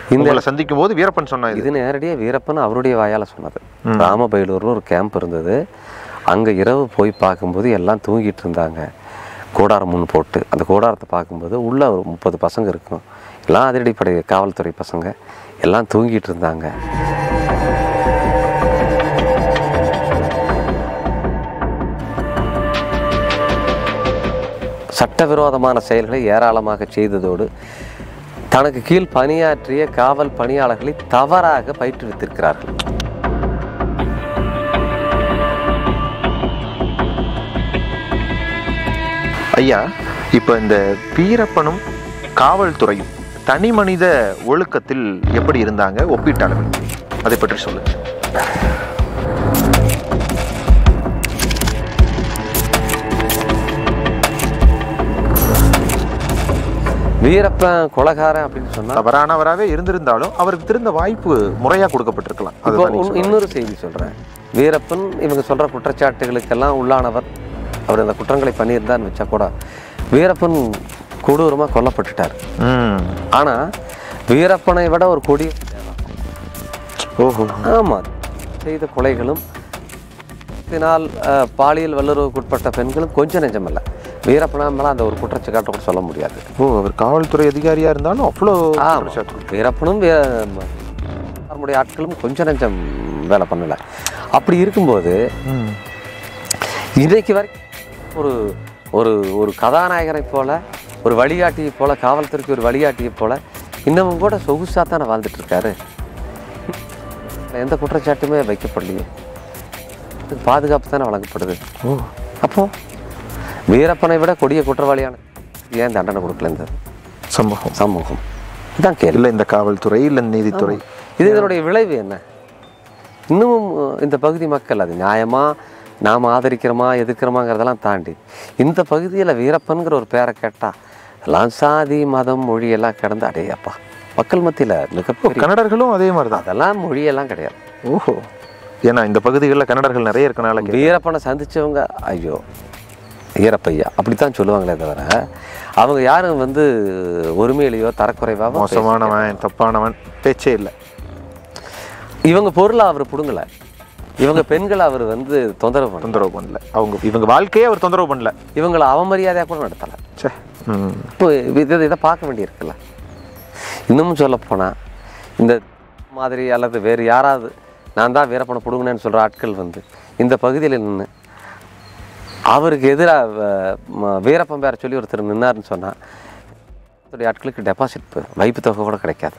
இந்த சந்திக்கும் போது வீரப்பன் சொன்னார். இது நேரடியாக வீரப்பன் அவருடைய வாயால் சொன்னது. ராமபைலூர்னு ஒரு கேம்ப் இருந்தது. அங்கே இரவு போய் பார்க்கும்போது எல்லாம் தூங்கிட்டு இருந்தாங்க. கூடாரம் முன் போட்டு அந்த கூடாரத்தை பார்க்கும்போது உள்ளே ஒரு 30 பசங்க இருக்கும். எல்லாம் அதிரடிப்படை காவல்துறை பசங்க எல்லாம் தூங்கிட்டு இருந்தாங்க. சட்டவிரோதமான செயல்களை ஏராளமாக செய்ததோடு தனக்கு கீழ் பணியாற்றிய காவல் பணியாளர்களை தவறாக பயிற்றுவித்திருக்கிறார்கள். ஐயா, இப்போ இந்த வீரப்பனும் காவல்துறையும் தனி மனித ஒழுக்கத்தில் எப்படி இருந்தாங்க ஒப்பீட்டளவில், அதை பற்றி சொல்லுங்க. வீரப்பன் கொலைகாரன் அப்படின்னு சொன்னா தவறானவராகவே இருந்திருந்தாலும் அவருக்கு திருந்த வாய்ப்பு முறையாக கொடுக்கப்பட்டிருக்கலாம். இன்னொரு செய்தி சொல்றேன். வீரப்பன் இவங்க சொல்ற குற்றச்சாட்டுகளுக்கெல்லாம் உள்ளானவர். அவர் அந்த குற்றங்களை பண்ணியிருந்தான்னு வச்சா கூட வீரப்பன் கொடூரமாக கொல்லப்பட்டுட்டார். ஆனா வீரப்பனை விட ஒரு கொடிய ஆமாம் செய்த கொலைகளும் பாலியல் வல்லுறவுக்குட்பட்ட பெண்களும் கொஞ்சம் நெஞ்சமல்ல. வீரப்பனா மேலே அந்த ஒரு குற்றச்சாட்டை கூட சொல்ல முடியாது. அவர் காவல்துறை அதிகாரியாக இருந்தாலும் அவ்வளோ வீரப்பனும் நம்முடைய ஆட்களும் கொஞ்சம் நெஞ்சம் வேலை பண்ணலை. அப்படி இருக்கும்போது இன்றைக்கு வரைக்கும் ஒரு ஒரு ஒரு கதாநாயகனை போல, ஒரு வழிகாட்டியை போல, காவல்துறைக்கு ஒரு வழிகாட்டியை போல இன்னமும் கூட சொகுசாக தானே வாழ்ந்துட்டு இருக்காரு. எந்த குற்றச்சாட்டுமே வைக்கப்படலையே. பாதுகாப்பு தானே வழங்கப்படுது. அப்போ வீரப்பனை விட கொடிய குற்றவாளியான ஏன் தண்டனை கொடுக்கல இந்த சமூகம்? இதான் கேள்வி. இல்லை இந்த காவல்துறை, இல்லை நீதித்துறை, இது இதனுடைய விளைவு என்ன? இன்னமும் இந்த பகுதி மக்கள் அது நியாயமா நாம் ஆதரிக்கிறோமா எதிர்க்கிறோமாங்கிறதெல்லாம் தாண்டி இந்த பகுதியில் வீரப்பன்கிற ஒரு பேரை கேட்டால் எல்லாம் சாதி மதம் மொழியெல்லாம் கிடந்து அடையப்பா மக்கள் மத்தியில் மிகப்பெரிய கன்னடர்களும் அதே மாதிரி தான். அதெல்லாம் மொழியெல்லாம் கிடையாது. ஓஹோ, ஏன்னா இந்த பகுதிகளில் கன்னடர்கள் நிறைய இருக்கனால வீரப்பனை சந்தித்தவங்க ஐயோ ஈரப்பையா அப்படித்தான் சொல்லுவாங்களே தவிர அவங்க யாரும் ஒருமையிலையோ தரக்குறைவாக மோசமானவன் தப்பானவன் பேச்சே இல்லை. இவங்க பொருளை அவர் பிடுங்கலை, இவங்க பெண்களை அவர் தொந்தரவு பண்ணல. இவங்க வாழ்க்கையே அவர் தொந்தரவு பண்ணல. இவங்களை அவமரியாதையாக கூட நடத்தலை. இப்போ இதை பார்க்க வேண்டியிருக்குல்ல. இன்னமும் சொல்லப்போனால் இந்த மாதிரி அல்லது வேறு யாராவது நான் தான் வீரப்பனை பிடுங்கினேன்னு சொல்கிற ஆட்கள் இந்த பகுதியில் நின்று அவருக்கு எதிராக வீரப்பன் பேரை சொல்லி ஒருத்தர் நின்னார்னு சொன்னால் ஆட்களுக்கு டெபாசிட் வைப்பு தொகை கூட கிடைக்காது.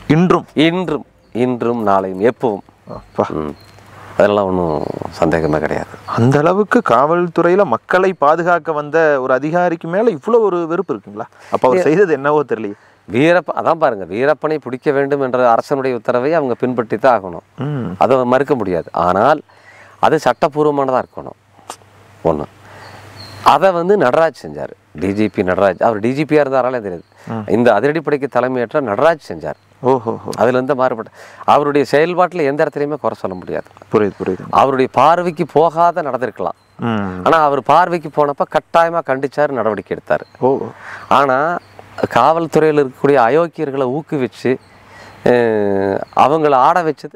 இன்றும் நாளையும் எப்பவும் அதெல்லாம் ஒன்றும் சந்தேகமே கிடையாது. அந்த அளவுக்கு காவல்துறையில் மக்களை பாதுகாக்க வந்த ஒரு அதிகாரிக்கு மேலே இவ்வளோ ஒரு வெறுப்பு இருக்குங்களா? அப்போ அவர் செய்தது என்னவோ தெரியலையே. அதான் பாருங்க, வீரப்பனை பிடிக்க வேண்டும் என்ற அரசனுடைய உத்தரவை அவங்க பின்பற்றி தான் ஆகணும். அதை மறுக்க முடியாது. ஆனால் அது சட்டப்பூர்வமானதாக இருக்கணும். ஒன்று அதை நடராஜ் செஞ்சார். டிஜிபி நடராஜ், அவர் டிஜிபியாக இருந்தாராலே தெரியாது. இந்த அதிரடிப்படைக்கு தலைமையேற்ற நடராஜ் செஞ்சார். அதுல மாறுபட்ட அவருடைய செயல்பாட்டில் எந்த இடத்துலையுமே குறை சொல்ல முடியாது. புரியுது. அவருடைய பார்வைக்கு போகாத நடந்திருக்கலாம். ஆனா அவர் பார்வைக்கு போனப்ப கட்டாயமா கண்டிச்சாரு, நடவடிக்கை எடுத்தாரு. ஆனா காவல்துறையில் இருக்கக்கூடிய அயோக்கியர்களை ஊக்குவிச்சு அவங்கள ஆட வச்சது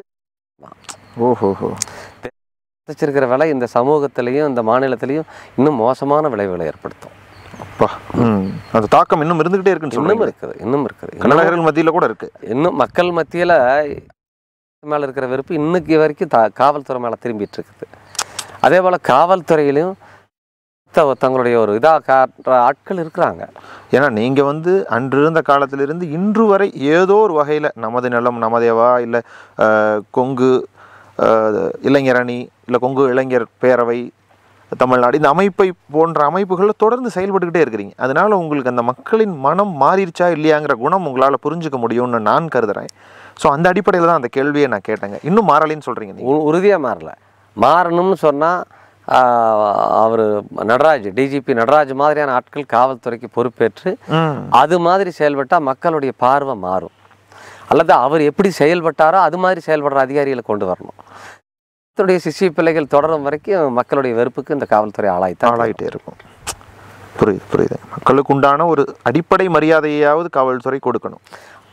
வச்சிருக்கிற விலை இந்த சமூகத்திலையும் இந்த மாநிலத்திலையும் இன்னும் மோசமான விளைவுகளை ஏற்படுத்தும். அந்த தாக்கம் இன்னும் இருந்துகிட்டே இருக்குன்னு இன்னும் இருக்குது கன்னடர்கள் மத்தியில் கூட இருக்கு. இன்னும் மக்கள் மத்தியில் மேலே இருக்கிற வெறுப்பு இன்னைக்கு வரைக்கும் காவல்துறை மேலே திரும்பிட்டு இருக்குது. அதே போல் காவல்துறையிலையும் தங்களுடைய ஒரு இதாக காட்டுற ஆட்கள் இருக்கிறாங்க. ஏன்னா நீங்கள் அன்று இருந்த காலத்திலிருந்து இன்று வரை ஏதோ ஒரு வகையில் நமது நிலம் நமதேவா, இல்லை கொங்கு இளைஞர் அணி, இல்லை கொங்கு இளைஞர் பேரவை தமிழ்நாடு, இந்த அமைப்பை போன்ற அமைப்புகளில் தொடர்ந்து செயல்பட்டுக்கிட்டே இருக்கிறீங்க. அதனால உங்களுக்கு அந்த மக்களின் மனம் மாறிடுச்சா இல்லையாங்கிற குணம் உங்களால் புரிஞ்சுக்க முடியும்னு நான் கருதுகிறேன். ஸோ அந்த அடிப்படையில் தான் அந்த கேள்வியை நான் கேட்டேங்க. இன்னும் மாறலைன்னு சொல்கிறீங்க. உறுதியாக மாறணும்னு சொன்னால் அவர் நடராஜ், டிஜிபி நடராஜ் மாதிரியான ஆட்கள் காவல்துறைக்கு பொறுப்பேற்று அது மாதிரி செயல்பட்டால் மக்களுடைய பார்வை மாறும். அல்லது அவர் எப்படி செயல்பட்டாரோ அது மாதிரி செயல்படுற அதிகாரிகளை கொண்டு வரணும். சிசிய பிள்ளைகள் தொடரும் வரைக்கும் மக்களுடைய வெறுப்புக்கு இந்த காவல்துறை ஆளாயிட்டே இருக்கும். புரியுது. மக்களுக்கு உண்டான ஒரு அடிப்படை மரியாதையாவது காவல்துறை கொடுக்கணும்.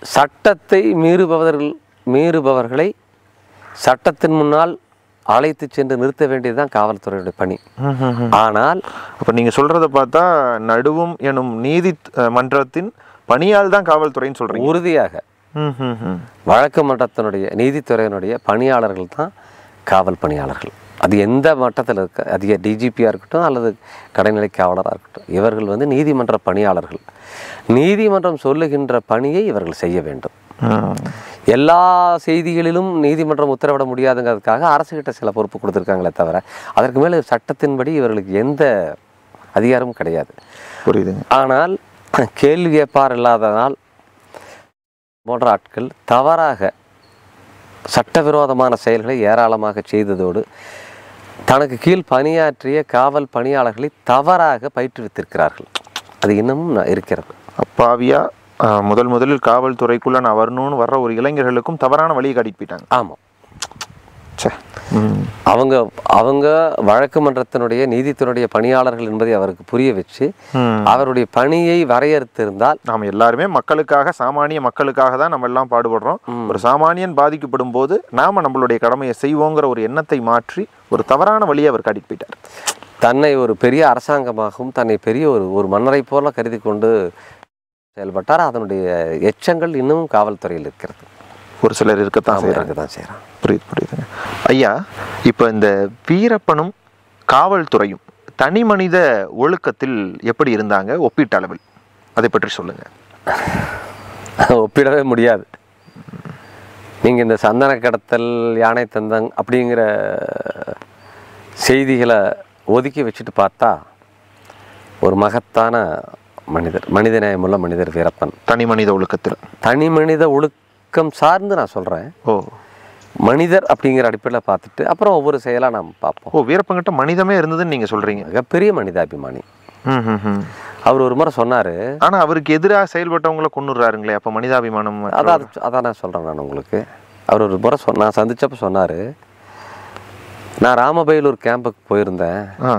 சட்டத்தை மீறுபவர்களை சட்டத்தின் முன்னால் அழைத்து சென்று நிறுத்த வேண்டியதுதான் காவல்துறையுடைய பணி. ஆனால் அப்போ நீங்கள் சொல்கிறத பார்த்தா நடுவும் எனும் நீதி மன்றத்தின் பணியால் தான் காவல்துறைன்னு சொல்கிறீங்க. உறுதியாக வழக்கு மன்றத்தினுடைய நீதித்துறையினுடைய பணியாளர்கள் தான் காவல் பணியாளர்கள். அது எந்த மட்டத்தில் இருக்க, அது டிஜிபியாக இருக்கட்டும் அல்லது கடைநிலை காவலராக இருக்கட்டும், இவர்கள் நீதிமன்ற பணியாளர்கள். நீதிமன்றம் சொல்லுகின்ற பணியை இவர்கள் செய்ய வேண்டும். எல்லா செய்திகளிலும் நீதிமன்றம் உத்தரவிட முடியாதுங்கிறதுக்காக அரசுகிட்ட சில பொறுப்பு கொடுத்துருக்காங்களே தவிர அதற்கு மேலே சட்டத்தின்படி இவர்களுக்கு எந்த அதிகாரமும் கிடையாது. புரியுதுங்க. ஆனால் கேள்வி கேட்பார் இல்லாததால் போன்ற ஆட்கள் தவறாக சட்டவிரோதமான செயல்களை ஏராளமாக செய்ததோடு தனக்கு கீழ் பணியாற்றிய காவல் பணியாளர்களை தவறாக பயிற்றுவித்திருக்கிறார்கள். அது இன்னமும் இருக்கிறது. அப்பாவியா முதலில் காவல்துறைக்குள்ள நான் வரணும்னு வர்ற ஒரு இளைஞர்களுக்கும் தவறான வழியை காட்டிட்டு போயிட்டாங்க. ஆமாம். அவங்க வழக்கு மன்றத்தினுடைய நீதித்துறையுடைய பணியாளர்கள் என்பதை அவருக்கு புரிய வச்சு அவருடைய பணியை வரையறுத்திருந்தால், நாம் எல்லாருமே மக்களுக்காக, சாமானிய மக்களுக்காக தான் நம்ம எல்லாம் பாடுபடுறோம். ஒரு சாமானியன் பாதிக்கப்படும் போது நாம நம்மளுடைய கடமையை செய்வோங்கிற ஒரு எண்ணத்தை மாற்றி ஒரு தவறான வழியை அவர் காட்டிட்டு போயிட்டார். தன்னை ஒரு பெரிய அரசாங்கமாகவும் தன்னை பெரிய ஒரு மன்னரை போல கருதி கொண்டு செயல்பட்டார். அதனுடைய எச்சங்கள் இன்னமும் காவல்துறையில் இருக்கிறது. ஒரு சிலர் இருக்கத்தான் செய்கிறாங்க. புரியுதுங்க ஐயா. இப்போ இந்த வீரப்பனும் காவல்துறையும் தனி மனித ஒழுக்கத்தில் எப்படி இருந்தாங்க ஒப்பீட்டளவில்? அதை பற்றி சொல்லுங்க. ஒப்பிடவே முடியாது. நீங்கள் இந்த சந்தன கடத்தல், யானை தந்தங் அப்படிங்கிற செய்திகளை ஒதுக்கி வச்சுட்டு பார்த்தா ஒரு மகத்தான மனிதர், மனிதநேயமுள்ள மனிதர் வீரப்பன். தனி மனித ஒழுக்கத்தில், தனி மனித ஒழுக்கம் சார்ந்து நான் சொல்கிறேன். மனிதர் அப்படிங்கிற அடிப்படையில் பார்த்துட்டு அப்புறம் ஒவ்வொரு செயலாக நாம் பார்ப்போம். வீரப்பன்கிட்ட மனிதமே இருந்ததுன்னு நீங்கள் சொல்கிறீங்க. மிகப்பெரிய மனிதாபிமானி. அவர் ஒரு முறை சொன்னார், ஆனால் அவருக்கு எதிராக செயல்பட்டவங்கள கொண்டுறாருங்களே, அப்போ மனிதாபிமானம். அதான் நான் சொல்கிறேன். நான் உங்களுக்கு அவர் ஒரு முறை நான் சந்தித்தப்போ சொன்னார், நான் ராமபைலூர் கேம்புக்கு போயிருந்தேன்.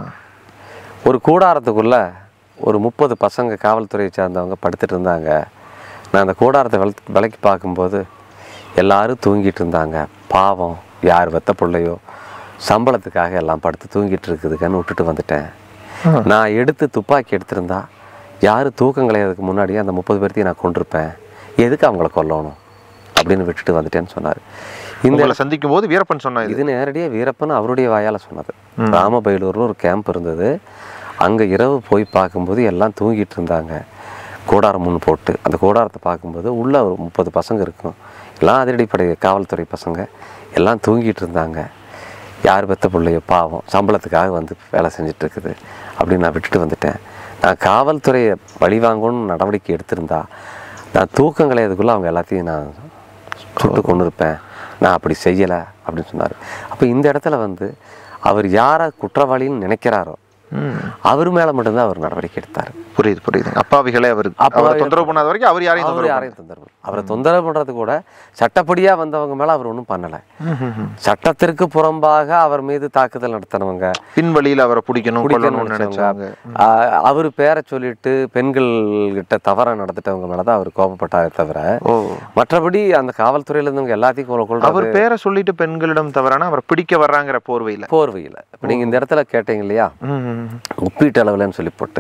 ஒரு கூடாரத்துக்குள்ளே ஒரு 30 பசங்க காவல்துறையை சார்ந்தவங்க படுத்துட்டு இருந்தாங்க. நான் அந்த கூடாரத்தை விலைக்கு பார்க்கும்போது எல்லாரும் தூங்கிட்டு இருந்தாங்க. பாவம், யார் வெத்த பிள்ளையோ சம்பளத்துக்காக எல்லாம் படுத்து தூங்கிட்டு இருக்குதுக்கன்னு விட்டுட்டு வந்துட்டேன். நான் எடுத்து துப்பாக்கி எடுத்திருந்தா யார் தூக்கம் கலையாததுக்கு முன்னாடியே அந்த 30 பேர்த்தையும் நான் கொண்டிருப்பேன். எதுக்கு அவங்கள கொல்லணும் அப்படின்னு விட்டுட்டு வந்துட்டேன்னு சொன்னார். இந்த சந்திக்கும் போது வீரப்பன் சொன்னார். இது நேரடியாக வீரப்பன் அவருடைய வாயால் சொன்னது. ராமபைலூரில் ஒரு கேம்ப் இருந்தது. அங்கே இரவு போய் பார்க்கும்போது எல்லாம் தூங்கிட்டு இருந்தாங்க. கூடாரம் முன் போட்டு அந்த கூடாரத்தை பார்க்கும்போது உள்ளே ஒரு 30 பசங்க இருக்கும். எல்லாம் அதிரடிப்படை காவல்துறை பசங்க எல்லாம் தூங்கிட்டு இருந்தாங்க. யார் பெற்ற பிள்ளையோ பாவம் சம்பளத்துக்காக வேலை செஞ்சிட்ருக்குது அப்படின்னு நான் விட்டுட்டு வந்துட்டேன். நான் காவல்துறையை பழி வாங்கணும்னு நடவடிக்கை எடுத்திருந்தா நான் தூக்கம் கலையதுக்குள்ளே அவங்க எல்லாத்தையும் நான் சுட்டு கொண்டு இருப்பேன். நான் அப்படி செய்யலை அப்படின்னு சொன்னார். அப்போ இந்த இடத்துல அவர் யாரை குற்றவாளின்னு நினைக்கிறாரோ அவர் மேலே மட்டும்தான் அவர் நடவடிக்கை எடுத்தார். புரியுது. அப்பாவிகளை அவர் தொந்தரவு பண்ணாத வரைக்கும் அவர் யாரையும் தொந்தரவு அவரை தொந்தரவு பண்ணுறது கூட சட்டப்படியாக வந்தவங்க மேலே அவர் ஒன்றும் பண்ணலை. சட்டத்திற்கு புறம்பாக அவர் மீது தாக்குதல் நடத்தினவங்க, பின்வழியில் அவரை பிடிக்கணும்னு நினைச்சாங்க, அவர் பேரை சொல்லிட்டு பெண்கள் கிட்ட தவறாக நடத்திட்டவங்க மேலே தான் அவர் கோபப்பட்டாரே தவிர மற்றபடி அந்த காவல்துறையில் இருந்தவங்க எல்லாத்தையும் அவர் பேரை சொல்லிட்டு பெண்களிடம் தவறான அவரை பிடிக்க வர்றாங்கிற போர்வையில். இப்போ நீங்கள் இந்த இடத்துல கேட்டீங்க இல்லையா, ஒப்பீட்டு அளவில்னு சொல்லி போட்டு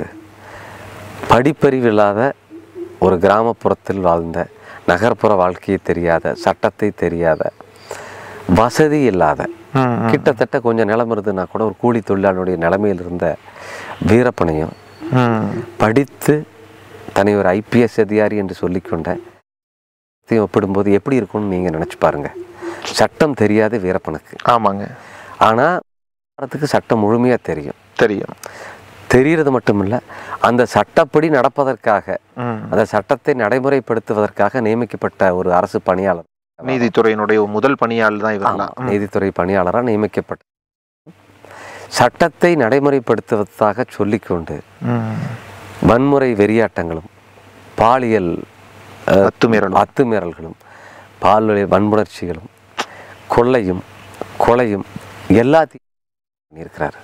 படிப்பறிவு இல்லாத ஒரு கிராமப்புறத்தில் வாழ்ந்த, நகர்ப்புற வாழ்க்கையை தெரியாத, சட்டத்தை தெரியாத, வசதி இல்லாத, கிட்டத்தட்ட கொஞ்சம் நிலம் இருந்ததுன்னா கூட ஒரு கூலி தொழிலாளனுடைய நிலைமையில் இருந்த வீரப்பனையும் படித்து தன்னை ஒரு ஐபிஎஸ் அதிகாரி என்று சொல்லிக்கொண்ட ஒப்பிடும்போது எப்படி இருக்கும்னு நீங்கள் நினச்சி பாருங்க. சட்டம் தெரியாது வீரப்பனுக்கு. ஆமாங்க. ஆனால் சட்டம் முழுமையாக தெரியும். தெரிகிறது மட்டுமில்லை, அந்த சட்டப்படி நடப்பதற்காக, அந்த சட்டத்தை நடைமுறைப்படுத்துவதற்காக நியமிக்கப்பட்ட ஒரு அரசு பணியாளர். நீதித்துறையினுடைய முதல் பணியாளர் தான் இவரெல்லாம். நீதித்துறை பணியாளராக நியமிக்கப்பட்ட சட்டத்தை நடைமுறைப்படுத்துவதாக சொல்லிக்கொண்டு வன்முறை வெறியாட்டங்களும் பாலியல் அத்துமீறல்களும் பாலியல் வன்முணர்ச்சிகளும் கொலையும் எல்லாத்தையும் இருக்கிறாரு.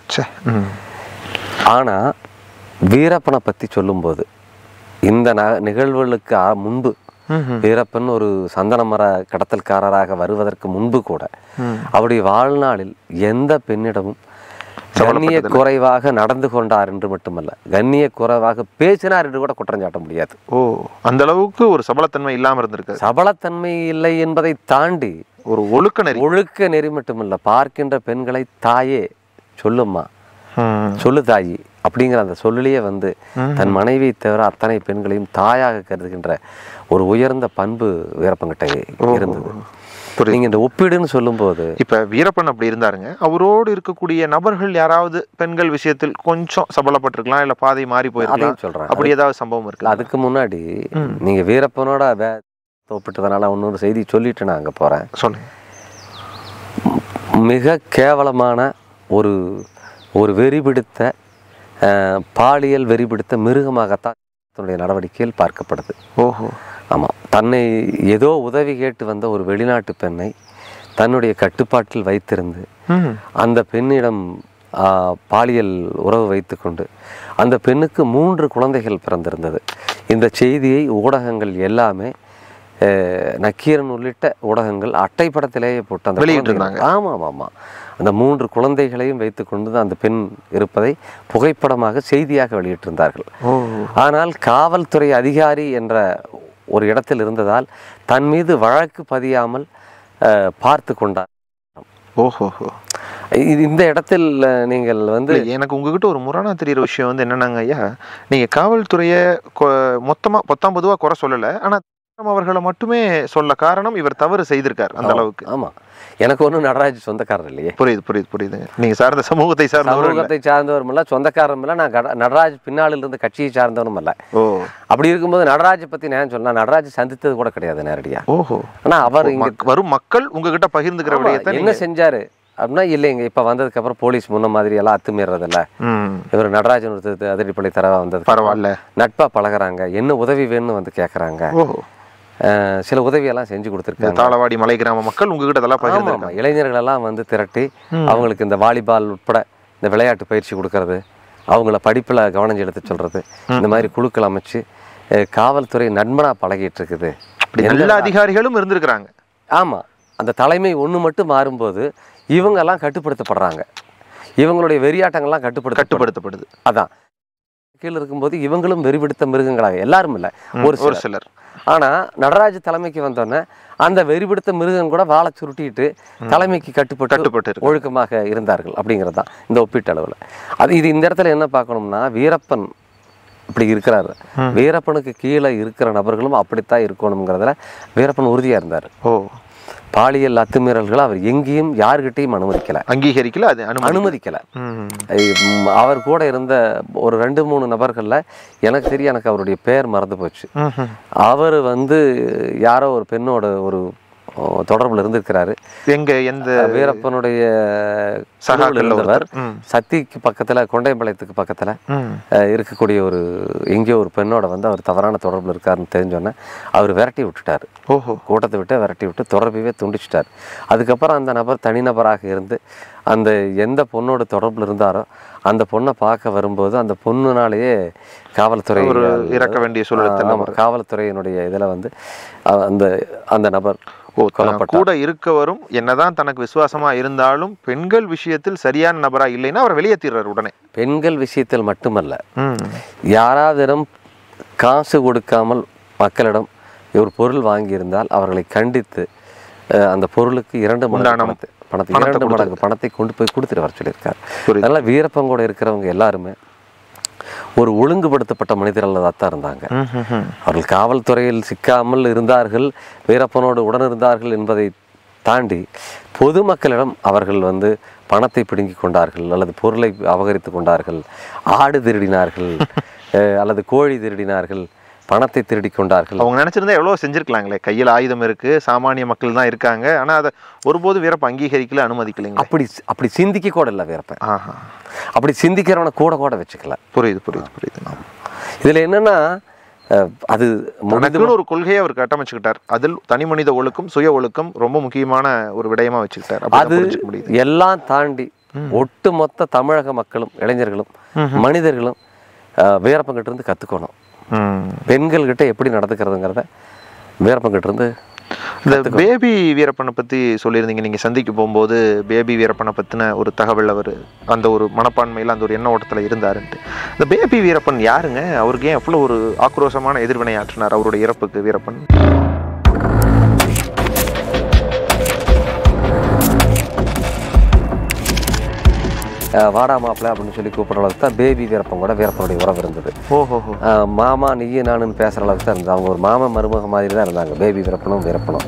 ஆனால் வீரப்பனை பற்றி சொல்லும்போது இந்த நிகழ்வுகளுக்கு முன்பு வீரப்பன் ஒரு சந்தன மர கடத்தல்காரராக வருவதற்கு முன்பு கூட அவருடைய வாழ்நாளில் எந்த பெண்ணிடமும் கண்ணிய குறைவாக நடந்து கொண்டார் என்று மட்டுமல்ல, கண்ணிய குறைவாக பேசினார் என்று கூட குற்றம் சாட்ட முடியாது. அந்த அளவுக்கு ஒரு சபலத்தன்மை இல்லாம இருந்திருக்கு. சபலத்தன்மை இல்லை என்பதை தாண்டி ஒரு ஒழுக்க நெறி மட்டுமல்ல, பார்க்கின்ற பெண்களை தாயே சொல்லும்மா, சொல்லு தாயி அப்படிங்கிற அந்த சொல்லிலேயே வந்து தன் மனைவியை தவிர அத்தனை பெண்களையும் தாயாக கருதுகின்ற ஒரு உயர்ந்த பண்பு வீரப்பன்கிட்ட இருந்தது. நீங்க இந்த ஒப்பீடுன்னு சொல்லும் போது இப்ப வீரப்பன் அப்படி இருந்தாருங்க. அவரோடு இருக்கக்கூடிய நபர்கள் யாராவது பெண்கள் விஷயத்தில் கொஞ்சம் சபலப்பட்டிருக்கலாம், இல்ல பாதை மாறி போயிருக்கலாம் சொல்றேன். அப்படி ஏதாவது சம்பவம் இருக்கு? அதுக்கு முன்னாடி நீங்க வீரப்பனோட ஒப்பிட்டதுனால இன்னொரு செய்தி சொல்லிட்டு நான் அங்க போறேன். சொல்லுங்க. மிக கேவலமான ஒரு வெறிபிடித்த பாலியல் வெறிபிடித்த மிருகமாகத்தான் தன்னுடைய நடவடிக்கையில் பார்க்கப்படுது. ஆமாம், தன்னை ஏதோ உதவி கேட்டு வந்த ஒரு வெளிநாட்டு பெண்ணை தன்னுடைய கட்டுப்பாட்டில் வைத்திருந்து அந்த பெண்ணிடம் பாலியல் உறவு வைத்து கொண்டு அந்த பெண்ணுக்கு 3 குழந்தைகள் பிறந்திருந்தது. இந்த செய்தியை ஊடகங்கள் எல்லாமே நக்கீரன் உள்ளிட்ட ஊடகங்கள் அட்டைப்படத்திலேயே போட்டு அந்த வெளியிட்டிருந்தாங்க. ஆமாம் ஆமாம், அந்த 3 குழந்தைகளையும் வைத்து கொண்டு அந்த பெண் இருப்பதை புகைப்படமாக செய்தியாக வெளியிட்டிருந்தார்கள். ஆனால் காவல்துறை அதிகாரி என்ற ஒரு இடத்தில் இருந்ததால் தன் மீது வழக்கு பதியாமல் பார்த்து கொண்டார். இந்த இடத்தில் நீங்கள் வந்து எனக்கு உங்ககிட்ட ஒரு முரணா தெரிகிற விஷயம் வந்து என்னன்னாங்க ஐயா, நீங்க காவல்துறையை மொத்தமா பொதுவா குறை சொல்லலை, ஆனா அவர்களை மட்டுமே சொல்ல காரணம் இவர் தவறு செய்திருக்கார் அந்த அளவுக்கு. ஆமா, எனக்கு ஒன்றும் நடராஜ் சொந்தக்காரர் இல்லையே. புரியுதுங்க. நீங்க சார்ந்த சமூகத்தை சார்ந்தவரும் இல்ல, சொந்தக்காரரும் இல்ல, நான் நடராஜ் பின்னாளில் இருந்த கட்சியை சார்ந்தவரும் இல்ல. அப்படி இருக்கும்போது நடராஜை பத்தி நான் சொல்லலாம், நடராஜ் சந்தித்தது கூட கிடையாது நேரடியா. ஆனா அவர் வரும் மக்கள் உங்ககிட்ட பகிர்ந்துக்கிற விடயத்தை என்ன செஞ்சாரு அப்படின்னா, இல்லைங்க இப்ப வந்ததுக்கு அப்புறம் போலீஸ் முன்ன மாதிரி எல்லாம் அத்துமீறதில்ல, இவர் நடராஜன் அதிரடிப்படை தரவா வந்தது பரவாயில்ல, நட்பா பழகுறாங்க, என்ன உதவி வேணும்னு வந்து கேட்கறாங்க, சில உதவியெல்லாம் செஞ்சு கொடுத்துருக்காங்க. தாளவாடி மலை கிராம மக்கள் உங்ககிட்ட அதெல்லாம் பகிர்ந்து, இளைஞர்கள் எல்லாம் வந்து திரட்டி அவங்களுக்கு இந்த வாலிபால் உட்பட இந்த விளையாட்டு பயிற்சி கொடுக்கறது, அவங்கள படிப்புல கவனம் செலுத்த சொல்றது, இந்த மாதிரி குழுக்கள் அமைச்சு காவல்துறை நண்பனா பழகிட்டு இருக்குது. எல்லா அதிகாரிகளும் இருந்திருக்கிறாங்க. ஆமா, அந்த தலைமை ஒண்ணு மட்டும் மாறும்போது இவங்கெல்லாம் கட்டுப்படுத்தப்படுறாங்க, இவங்களுடைய வெறியாட்டங்கள்லாம் கட்டுப்படுத்தப்படுது. அதான் கீழே இருக்கும்போது இவங்களும் வெறிபிடித்த மிருகங்களாக, எல்லாரும் இல்லை, ஒரு சிலர். ஆனா நடராஜ் தலைமைக்கு வந்தோடனே அந்த வெறிபிடித்த மிருகம் கூட வாழை சுருட்டிட்டு தலைமைக்கு கட்டுப்பட்டு ஒழுக்கமாக இருந்தார்கள் அப்படிங்கிறது தான் இந்த ஒப்பீட்டு அளவில். இது இந்த இடத்துல என்ன பார்க்கணும்னா, வீரப்பன் இப்படி இருக்கிறாரு, வீரப்பனுக்கு கீழே இருக்கிற நபர்களும் அப்படித்தான் இருக்கணுங்கிறதுல வீரப்பன் உறுதியா இருந்தார். பாலியல் அத்துமீறல்களை அவர் எங்கேயும் யாருக்கிட்டையும் அங்கீகரிக்கல, அனுமதிக்கல. அவர் கூட இருந்த ஒரு 2-3 நபர்கள்ல எனக்கு தெரியும், எனக்கு அவருடைய பெயர் மறந்து போச்சு. அவர் வந்து யாரோ ஒரு பெண்ணோட ஒரு தொடர்புல இருந்திருக்கிறாரு. எந்த வீரப்பனுடைய இருந்தவர் சக்திக்கு பக்கத்துல, கொண்டையம்பாளையத்துக்கு பக்கத்துல இருக்கக்கூடிய எங்கேயோ ஒரு பெண்ணோட வந்து அவர் தவறான தொடர்புல இருக்காருன்னு தெரிஞ்சோன்னே அவர் விரட்டி விட்டுட்டாரு. கூட்டத்தை விட்டு விரட்டி விட்டு தொடர்பையே துண்டிச்சிட்டார். அதுக்கப்புறம் அந்த நபர் தனிநபராக இருந்து அந்த எந்த பொண்ணோட தொடர்புல இருந்தாரோ அந்த பொண்ணை பார்க்க வரும்போது அந்த பொண்ணுனாலேயே காவல்துறை இறக்க வேண்டிய சூழல், காவல்துறையினுடைய இதுல வந்து அந்த நபர் கூட இருக்கவரும் என்னதான் தனக்கு விசுவாசமா இருந்தாலும் பெண்கள் விஷயத்தில் சரியான நபரா இல்லைன்னா அவரை வெளியேற்றிடுறாரு உடனே. பெண்கள் விஷயத்தில் மட்டுமல்ல, யாராவதிடம் காசு கொடுக்காமல் மக்களிடம் ஒரு பொருள் வாங்கியிருந்தால் அவர்களை கண்டித்து அந்த பொருளுக்கு 2 மடங்கு பணத்தை கொண்டு போய் கொடுத்துட்டு வர சொல்லியிருக்காரு. அதனால வீரப்பன் கூட இருக்கிறவங்க எல்லாருமே ஒரு ஒழுங்குபடுத்தப்பட்ட மனிதர்கள் தான் இருந்தாங்க. அவர்கள் காவல்துறையில் சிக்காமல் இருந்தார்கள், வீரப்பனோடு உடன் இருந்தார்கள் என்பதை தாண்டி பொதுமக்களிடம் அவர்கள் வந்து பணத்தை பிடுங்கி கொண்டார்கள், அல்லது பொருளை அபகரித்து கொண்டார்கள், ஆடு திருடினார்கள், அல்லது கோழி திருடினார்கள், பணத்தை திருடி கொண்டார்கள். அவங்க நினைச்சிருந்தா எவ்வளோ செஞ்சிருக்கலாங்களே, கையில் ஆயுதம் இருக்கு, சாமானிய மக்கள் தான் இருக்காங்க, ஆனா அதை ஒருபோது வீரப்பன் அங்கீகரிக்கல, அனுமதிக்கலைங்க. அப்படி சிந்திக்க கூட இல்லை வீரப்பன். அப்படி சிந்திக்கிறவனை கூட வச்சுக்கல. புரியுது. இதுல என்னன்னா, அது ஒரு கொள்கையை அவர் கட்டமைச்சுக்கிட்டார். அதில் தனி மனித ஒழுக்கம், சுய ஒழுக்கம் ரொம்ப முக்கியமான ஒரு விடயமா வச்சுக்கிட்டார். அது எல்லாம் தாண்டி ஒட்டுமொத்த தமிழக மக்களும், இளைஞர்களும், மனிதர்களும் வீரப்பன் கிட்ட இருந்து கத்துக்கணும். பெண்கள் கிட்ட எப்படி நடந்துக்கிறதுங்கிறத வீரப்பன்கிட்ட இருந்து. இந்த பேபி வீரப்பனை பற்றி சொல்லியிருந்தீங்க, நீங்கள் சந்திக்க போகும்போது பேபி வீரப்பனை பற்றின ஒரு தகவல், அவர் அந்த ஒரு மனப்பான்மையில் அந்த ஒரு எண்ண ஓட்டத்தில் இருந்தாருன்ட்டு. இந்த பேபி வீரப்பன் யாருங்க? அவருக்கு ஏன் எவ்வளோ ஒரு ஆக்ரோஷமான எதிர்வினை ஆற்றினார் அவருடைய இறப்புக்கு வீரப்பன்? வாடா மாப்பிள்ள அப்படின்னு சொல்லி கூப்பிட்ற அளவுக்கு தான் பேபி வீரப்பன் கூட வீரப்பனுடைய உறவு இருந்தது. ஓஹோ. மாமா நீயும் நானுன்னு பேசுகிற அளவுக்கு தான் இருந்தது. அவங்க ஒரு மாமா மருமக மாதிரி தான் இருந்தாங்க, பேபி வீரப்பனும் வீரப்பனும்.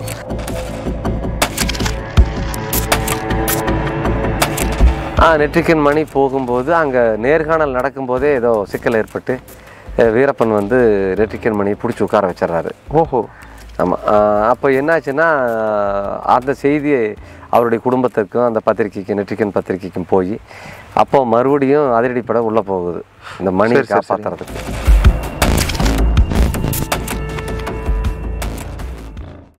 நெற்றிக்கன் மணி போகும்போது அங்கே நேர்காணல் நடக்கும்போதே ஏதோ சிக்கல் ஏற்பட்டு வீரப்பன் வந்து நெற்றிக்கன் மணியை பிடிச்சி உட்கார வச்சிட்றாரு. ஓஹோ. ஆமாம். அப்போ என்னாச்சுன்னா அந்த செய்தியை அவருடைய குடும்பத்திற்கும் அந்த பத்திரிக்கைக்கும் நெற்றிக்கன் பத்திரிக்கைக்கும் போய் அப்போ மறுபடியும் அதிரடிப்பட உள்ளே போகுது இந்த மணியை காப்பாற்றுறதுக்கு.